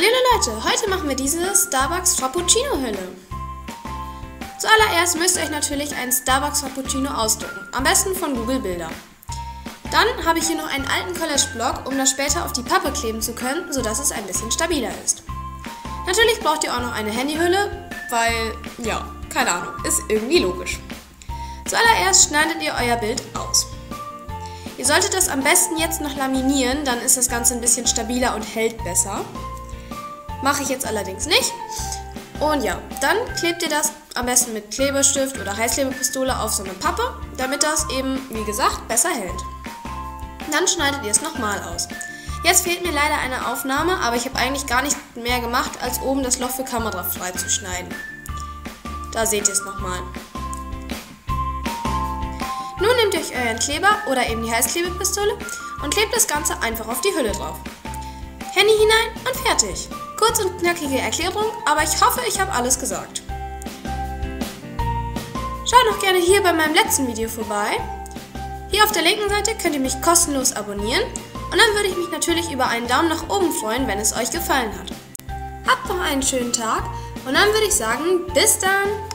Hallo Leute, heute machen wir diese Starbucks Frappuccino Hülle. Zuallererst müsst ihr euch natürlich einen Starbucks Frappuccino ausdrucken, am besten von Google Bilder. Dann habe ich hier noch einen alten Collage-Block, um das später auf die Pappe kleben zu können, sodass es ein bisschen stabiler ist. Natürlich braucht ihr auch noch eine Handyhülle, weil, ja, keine Ahnung, ist irgendwie logisch. Zuallererst schneidet ihr euer Bild aus. Ihr solltet das am besten jetzt noch laminieren, dann ist das Ganze ein bisschen stabiler und hält besser. Mache ich jetzt allerdings nicht. Und ja, dann klebt ihr das am besten mit Klebestift oder Heißklebepistole auf so eine Pappe, damit das eben, wie gesagt, besser hält. Dann schneidet ihr es nochmal aus. Jetzt fehlt mir leider eine Aufnahme, aber ich habe eigentlich gar nicht mehr gemacht, als oben das Loch für Kamera freizuschneiden. Da seht ihr es nochmal. Nun nehmt ihr euch euren Kleber oder eben die Heißklebepistole und klebt das Ganze einfach auf die Hülle drauf. Handy hinein und fertig. Kurz und knackige Erklärung, aber ich hoffe, ich habe alles gesagt. Schaut noch gerne hier bei meinem letzten Video vorbei. Hier auf der linken Seite könnt ihr mich kostenlos abonnieren und dann würde ich mich natürlich über einen Daumen nach oben freuen, wenn es euch gefallen hat. Habt noch einen schönen Tag und dann würde ich sagen, bis dann!